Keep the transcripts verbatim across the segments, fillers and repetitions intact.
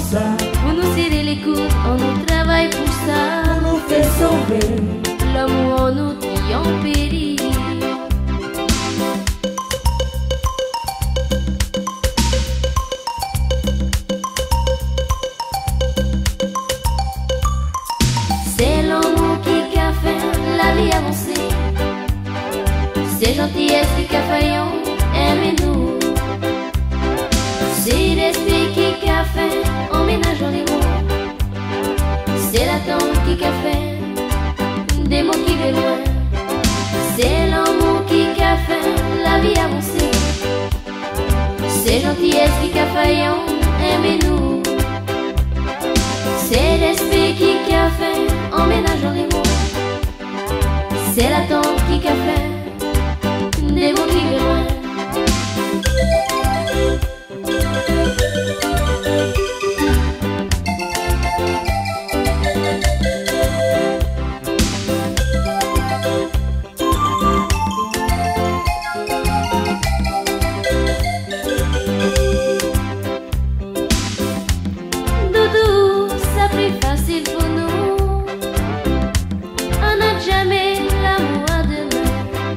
ça. Pour nous serrer les coudes, on nous travaille pour ça. On nous fait sauver l'amour en nous qui en périt. C'est l'amour qui a fait la vie avancer. C'est gentillesse qui a fait aimez-nous. C'est l'esprit qui a fait emménage dans les mots. C'est l'attente qui a fait des mots qui viennent loin. C'est l'amour qui a fait la vie avancer. C'est gentillesse qui a fait aimez-nous. C'est l'esprit qui a fait emménage dans les mots. C'est l'attente qui a fait des mots qui viennent loin. Doudou, ça plus facile pour nous. On n'a jamais l'amour à demain.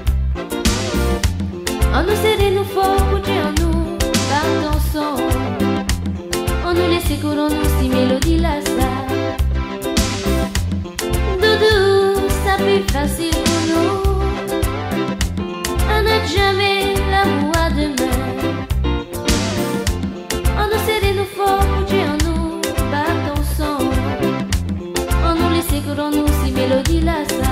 On nous cède nous fort pour dire nous par ton son. On nous laisse courir nous si mélodie la ça. Doudou, ça plus facile pour nous. On n'a jamais l'amour à demain. On nous cède nous fort pour dire nous par ton son. On nous laisse courir nous si mélodie la ça.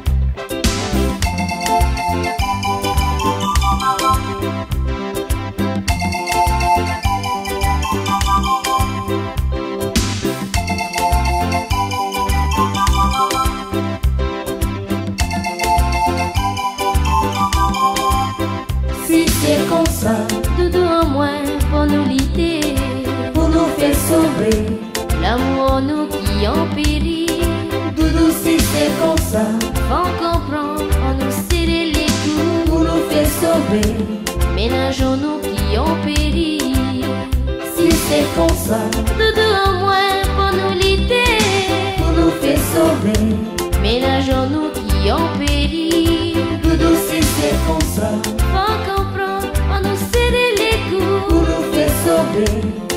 si c'est comme ça. Doudou en moins pour nous lutter. Pour nous faire sauver L'amour en nous qui en périt. Doudou, si c'est comme ça. Faut comprendre, on nous serre les coups. Pour nous faire sauver Ménageons-nous qui ont péri. si c'est comme ça. Doudou en moins pour nous lutter. Pour nous faire sauver Ménageons-nous qui ont péri. Doudou, si c'est comme ça. Faut comprendre, on nous serre les coups. Pour nous faire sauver